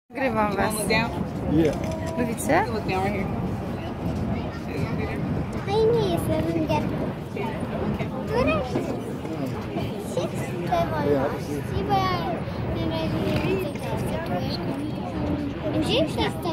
Nagrywam was. Lubicie? Fajnie jest węgierku. Wreszcie. Siedzę wolności, bo ja na razie nie widzę, co jest. Gdzie jest